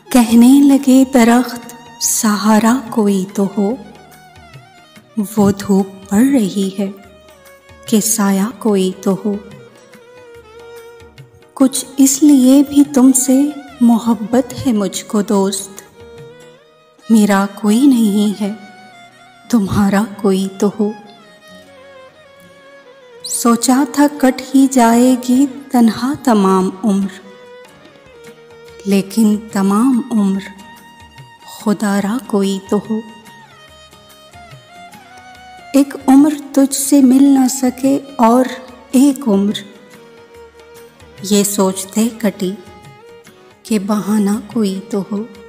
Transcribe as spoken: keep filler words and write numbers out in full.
कहने लगे दरख्त सहारा कोई तो हो, वो धूप पड़ रही है कि साया कोई तो हो। कुछ इसलिए भी तुमसे मोहब्बत है मुझको दोस्त, मेरा कोई नहीं है तुम्हारा कोई तो हो। सोचा था कट ही जाएगी तन्हा तमाम उम्र, लेकिन तमाम उम्र खुदारा कोई तो हो। एक उम्र तुझसे मिल न सके और एक उम्र ये सोचते कटी कि बहाना कोई तो हो।